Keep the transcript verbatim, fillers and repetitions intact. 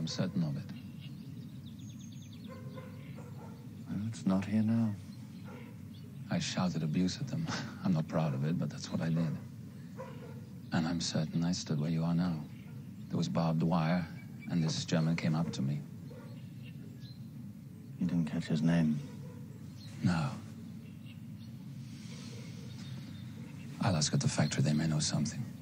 certain of it. Well, it's not here now. I shouted abuse at them. I'm not proud of it, but that's what I did. And I'm certain I stood where you are now. There was barbed wire, and this German came up to me. You didn't catch his name? No. I'll ask at the factory. They may know something.